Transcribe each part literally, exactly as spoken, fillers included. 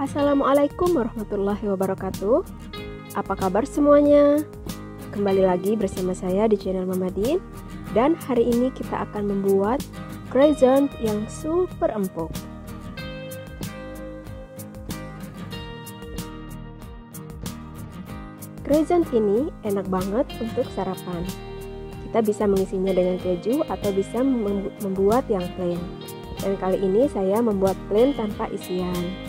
Assalamualaikum warahmatullahi wabarakatuh. Apa kabar semuanya? Kembali lagi bersama saya di channel Mama Din. Dan hari ini kita akan membuat croissant yang super empuk. Croissant ini enak banget untuk sarapan. Kita bisa mengisinya dengan keju atau bisa membuat yang plain. Dan kali ini saya membuat plain tanpa isian.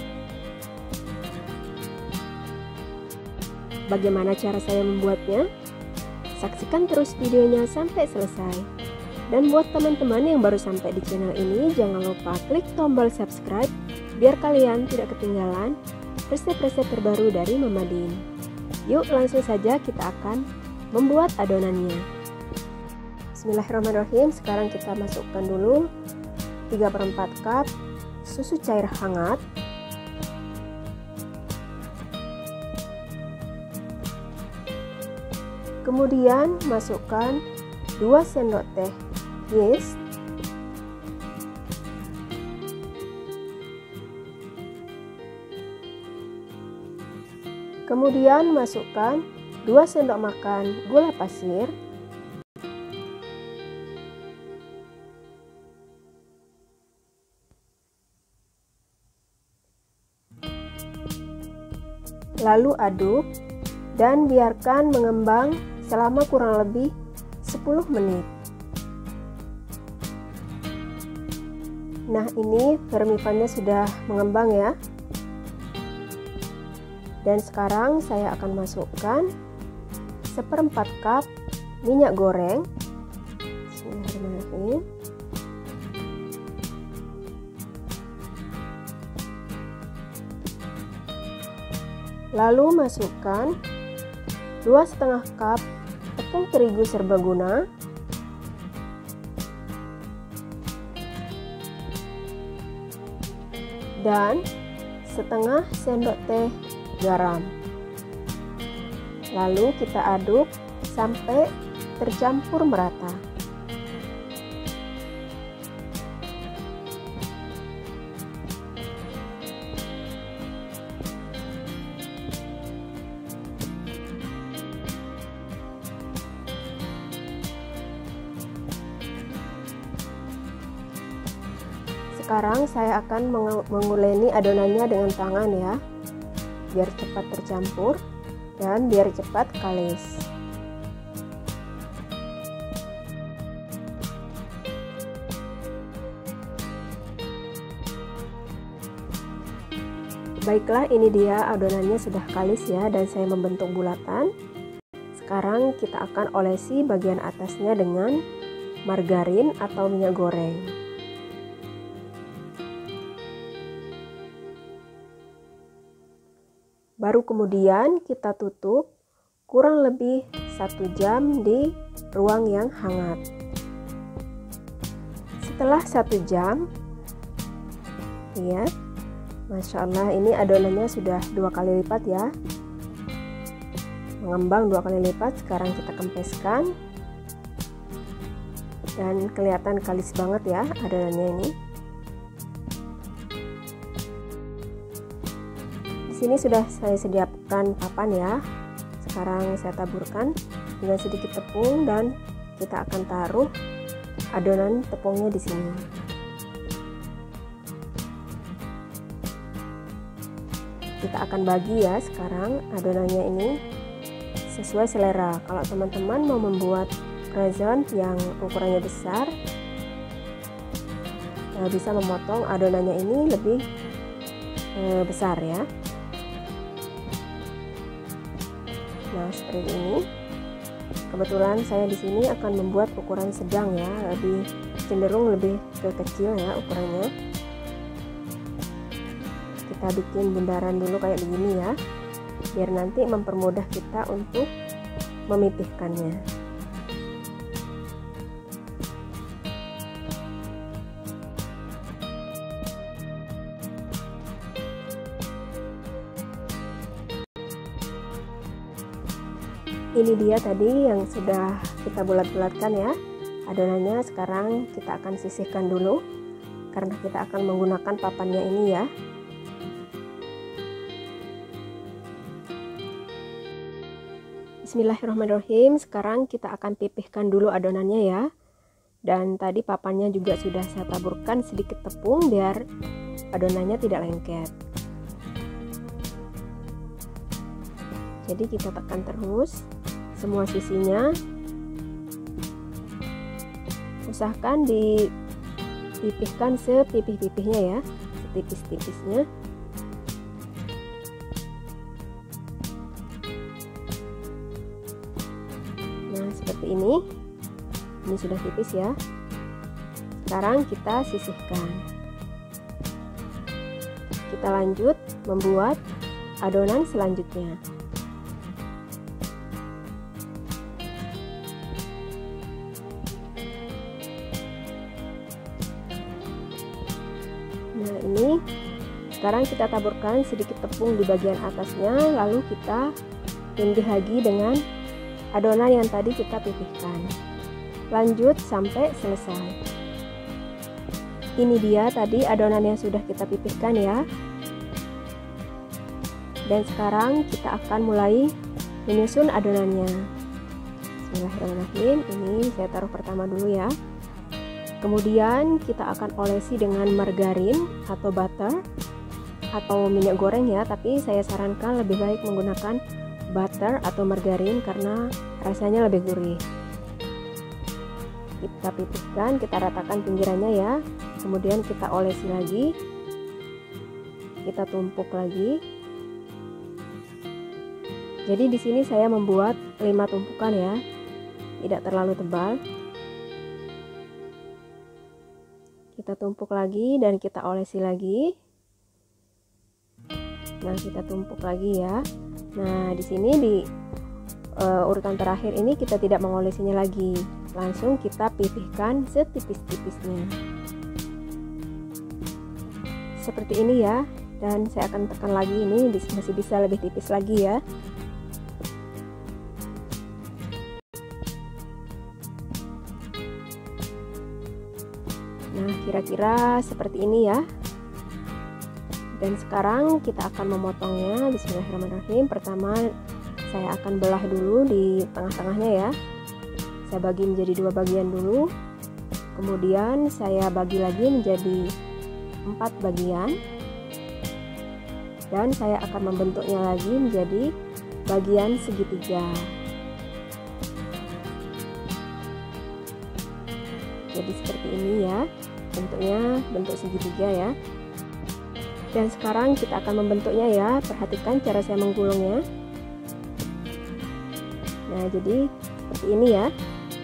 Bagaimana cara saya membuatnya? Saksikan terus videonya sampai selesai. Dan buat teman-teman yang baru sampai di channel ini, jangan lupa klik tombol subscribe biar kalian tidak ketinggalan resep-resep terbaru dari Mama Din. Yuk langsung saja kita akan membuat adonannya. Bismillahirrahmanirrahim. Sekarang kita masukkan dulu tiga per empat cup susu cair hangat. Kemudian masukkan dua sendok teh yeast. Kemudian masukkan dua sendok makan gula pasir. Lalu aduk dan biarkan mengembang selama kurang lebih sepuluh menit. Nah, ini vermifannya sudah mengembang ya. Dan sekarang saya akan masukkan seperempat cup minyak goreng. Bismillahirrahmanirrahim. Lalu masukkan dua setengah cup tepung terigu serbaguna, dan setengah sendok teh garam. Lalu kita aduk sampai tercampur merata. Sekarang saya akan menguleni adonannya dengan tangan ya, biar cepat tercampur dan biar cepat kalis. Baiklah, ini dia adonannya sudah kalis ya, dan saya membentuk bulatan. Sekarang kita akan olesi bagian atasnya dengan margarin atau minyak goreng. Baru kemudian kita tutup kurang lebih satu jam di ruang yang hangat. Setelah satu jam, lihat, Masya Allah, ini adonannya sudah dua kali lipat ya, mengembang dua kali lipat. Sekarang kita kempeskan dan kelihatan kalis banget ya adonannya ini. Sini sudah saya sediakan papan ya. Sekarang saya taburkan dengan sedikit tepung dan kita akan taruh adonan tepungnya di sini. Kita akan bagi ya sekarang adonannya ini sesuai selera. Kalau teman-teman mau membuat croissant yang ukurannya besar, bisa memotong adonannya ini lebih eh, besar ya. Nah, seperti ini. Kebetulan saya di sini akan membuat ukuran sedang ya, lebih cenderung lebih ke kecil ya ukurannya. Kita bikin bundaran dulu kayak begini ya, biar nanti mempermudah kita untuk memipihkannya. Ini dia tadi yang sudah kita bulat-bulatkan ya adonannya. Sekarang kita akan sisihkan dulu karena kita akan menggunakan papannya ini ya. Bismillahirrahmanirrahim. Sekarang kita akan pipihkan dulu adonannya ya. Dan tadi papannya juga sudah saya taburkan sedikit tepung biar adonannya tidak lengket. Jadi kita tekan terus semua sisinya. Usahakan dipipihkan sepipih-pipihnya ya, setipis-tipisnya. Nah, seperti ini. Ini sudah tipis ya. Sekarang kita sisihkan. Kita lanjut membuat adonan selanjutnya. Nah, ini sekarang kita taburkan sedikit tepung di bagian atasnya, lalu kita tindih lagi dengan adonan yang tadi kita pipihkan. Lanjut sampai selesai. Ini dia tadi adonan yang sudah kita pipihkan ya. Dan sekarang kita akan mulai menyusun adonannya. Bismillahirrahmanirrahim. Ini saya taruh pertama dulu ya. Kemudian kita akan olesi dengan margarin atau butter atau minyak goreng ya, tapi saya sarankan lebih baik menggunakan butter atau margarin karena rasanya lebih gurih. Kita pipihkan, kita ratakan pinggirannya ya. Kemudian kita olesi lagi. Kita tumpuk lagi. Jadi di sini saya membuat lima tumpukan ya. Tidak terlalu tebal. Kita tumpuk lagi dan kita olesi lagi. Nah, kita tumpuk lagi ya. Nah, di sini di uh, urutan terakhir ini kita tidak mengolesinya lagi. Langsung kita pipihkan setipis-tipisnya. Seperti ini ya. Dan saya akan tekan lagi, ini masih bisa lebih tipis lagi ya. Nah, kira-kira seperti ini ya. Dan sekarang kita akan memotongnya. Bismillahirrahmanirrahim. Pertama saya akan belah dulu di tengah-tengahnya ya. Saya bagi menjadi dua bagian dulu. Kemudian saya bagi lagi menjadi empat bagian. Dan saya akan membentuknya lagi menjadi bagian segitiga. Jadi seperti ini ya, bentuknya bentuk segitiga ya. Dan sekarang kita akan membentuknya ya. Perhatikan cara saya menggulungnya. Nah, jadi seperti ini ya.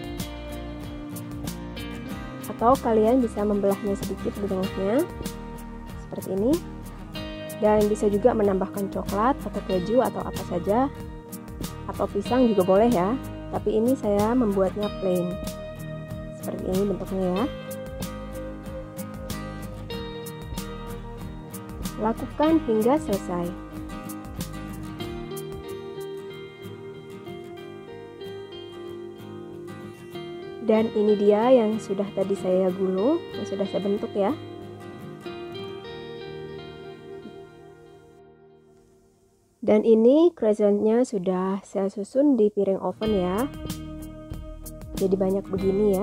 Atau kalian bisa membelahnya sedikit di tengahnya seperti ini. Dan bisa juga menambahkan coklat atau keju atau apa saja, atau pisang juga boleh ya. Tapi ini saya membuatnya plain. Seperti ini bentuknya ya. Lakukan hingga selesai. Dan ini dia yang sudah tadi saya gulung, yang sudah saya bentuk ya. Dan ini croissantnya sudah saya susun di piring oven ya. Jadi banyak begini ya.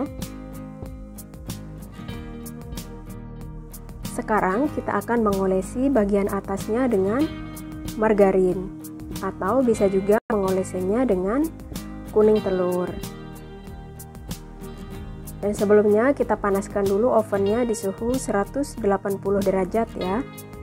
Sekarang kita akan mengolesi bagian atasnya dengan margarin, atau bisa juga mengolesinya dengan kuning telur. Dan sebelumnya kita panaskan dulu ovennya di suhu seratus delapan puluh derajat ya.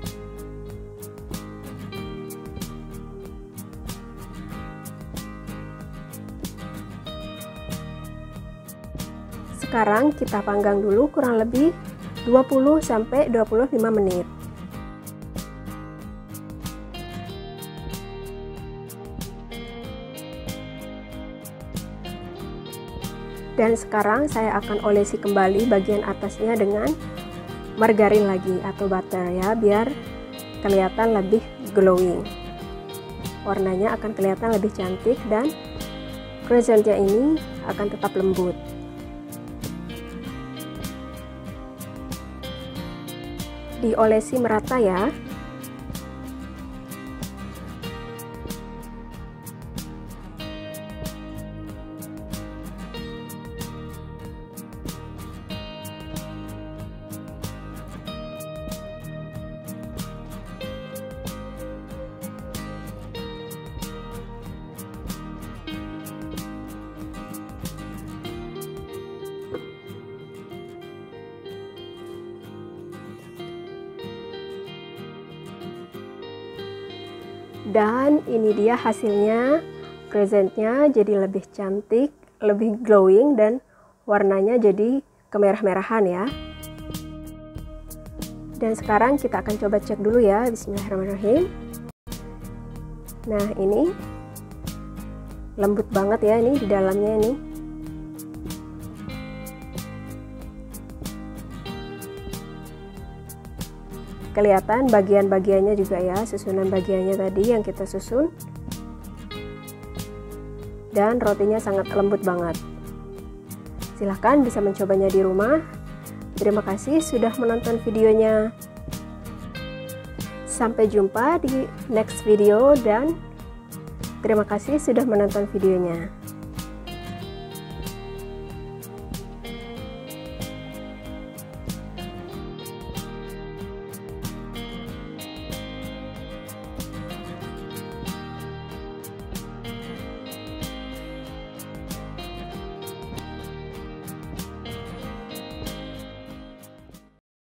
Sekarang kita panggang dulu kurang lebih dua puluh sampai dua puluh lima menit. Dan sekarang saya akan olesi kembali bagian atasnya dengan margarin lagi atau butter ya, biar kelihatan lebih glowing. Warnanya akan kelihatan lebih cantik dan croissantnya ini akan tetap lembut. Diolesi merata ya. Dan ini dia hasilnya. Presentnya jadi lebih cantik, lebih glowing, dan warnanya jadi kemerah-merahan ya. Dan sekarang kita akan coba cek dulu ya. Bismillahirrahmanirrahim. Nah, ini lembut banget ya ini di dalamnya ini. Kelihatan bagian-bagiannya juga ya, susunan bagiannya tadi yang kita susun. Dan rotinya sangat lembut banget. Silahkan bisa mencobanya di rumah. Terima kasih sudah menonton videonya. Sampai jumpa di next video dan terima kasih sudah menonton videonya.